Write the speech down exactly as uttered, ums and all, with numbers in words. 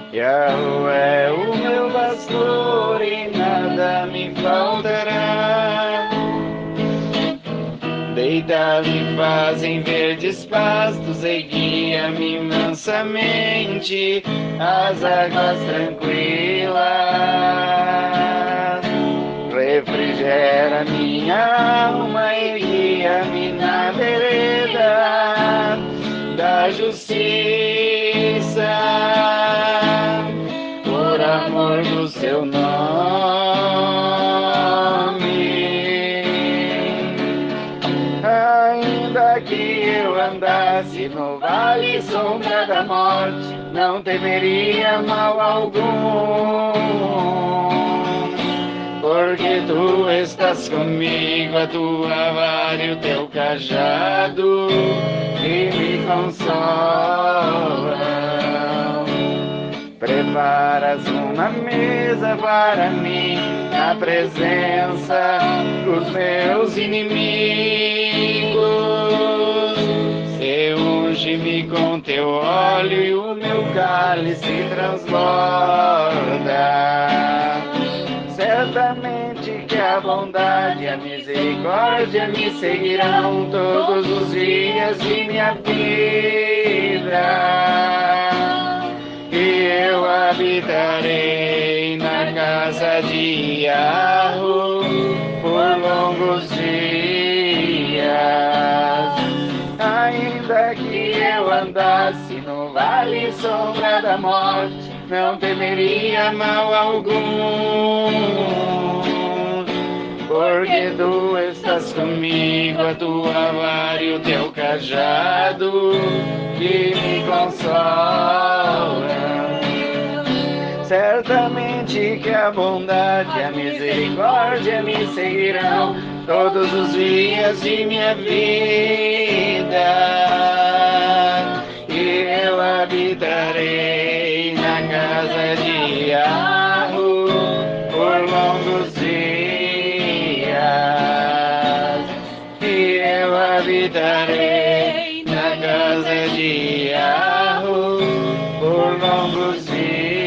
Yahweh é o meu pastor e nada me faltará. Deitar-me faz em verdes pastos e guia-me mansamente às águas tranquilas. Refrigera minha alma e guia-me na vereda da justiça, por amor do seu nome. Ainda que eu andasse no vale sombra da morte, não temeria mal algum, porque tu estás comigo, a tua vara e o teu cajado que me consolam. Preparas uma mesa para mim na presença dos meus inimigos. Se unge-me com teu óleo e o meu cálice transborda. Certamente que a bondade e a misericórdia me seguirão todos os dias de minha vida. E eu habitarei na casa de Yahweh por longos dias. Ainda que eu andasse no vale sombra da morte, não temeria mal algum, porque tu estás comigo, a tua vara e o teu cajado que me consolam. Certamente que a bondade e a misericórdia me seguirão todos os dias de minha vida, e eu habitarei na casa de Yahweh por longos dias, e eu habitarei na casa de Yahweh por longos dias.